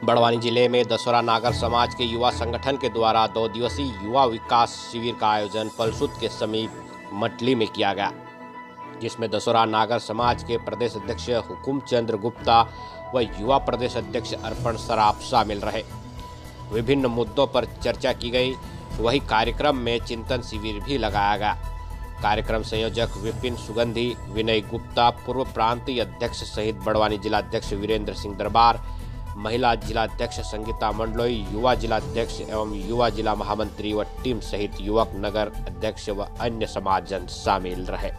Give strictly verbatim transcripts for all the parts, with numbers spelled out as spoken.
बड़वानी जिले में दसोरा नागर समाज के युवा संगठन के द्वारा दो दिवसीय युवा विकास शिविर का आयोजन पलसूत के समीप मटली में किया गया, जिसमें दसोरा नागर समाज के प्रदेश अध्यक्ष हुकुम चंद्र गुप्ता व युवा प्रदेश अध्यक्ष अर्पण सराफ शामिल रहे। विभिन्न मुद्दों पर चर्चा की गई। वही कार्यक्रम में चिंतन शिविर भी लगाया गया। कार्यक्रम संयोजक विपिन सुगंधी, विनय गुप्ता, पूर्व प्रांतीय अध्यक्ष सहित बड़वानी जिलाध्यक्ष वीरेंद्र सिंह दरबार, महिला जिलाध्यक्ष संगीता मंडलोई, युवा जिलाध्यक्ष एवं युवा जिला महामंत्री व टीम सहित युवक नगर अध्यक्ष व अन्य समाजजन शामिल रहे।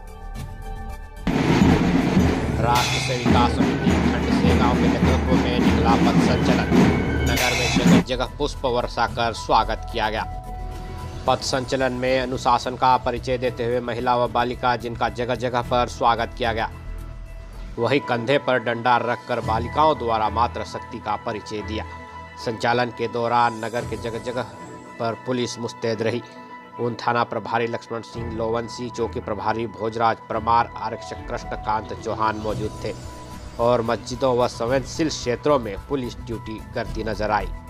राष्ट्र सेविका समिति खंड सेगांव के नेतृत्व में निकला पथ संचलन। नगर में जगह जगह पुष्प वर्षा कर स्वागत किया गया। पथ संचलन में अनुशासन का परिचय देते हुए महिला व बालिका जिनका जगह जगह पर स्वागत किया गया, वही कंधे पर डंडा रखकर बालिकाओं द्वारा मातृ शक्ति का परिचय दिया। संचालन के दौरान नगर के जगह जगह पर पुलिस मुस्तैद रही। उन थाना प्रभारी लक्ष्मण सिंह लोवंसी, चौकी प्रभारी भोजराज परमार, आरक्षक कृष्णकांत चौहान मौजूद थे और मस्जिदों व संवेदनशील क्षेत्रों में पुलिस ड्यूटी करती नजर आई।